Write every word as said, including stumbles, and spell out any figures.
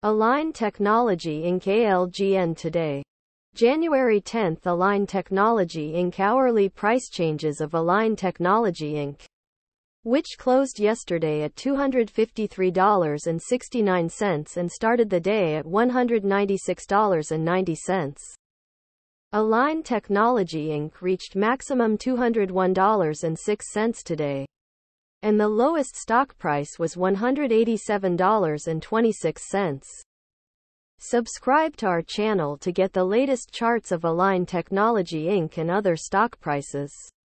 Align Technology Incorporated A L G N today. January tenth. Align Technology Incorporated hourly price changes of Align Technology Incorporated, which closed yesterday at two hundred fifty-three dollars and sixty-nine cents and started the day at one hundred ninety-six dollars and ninety cents. Align Technology Incorporated reached maximum two hundred one dollars and six cents today, and the lowest stock price was one hundred eighty-seven dollars and twenty-six cents. Subscribe to our channel to get the latest charts of Align Technology Incorporated and other stock prices.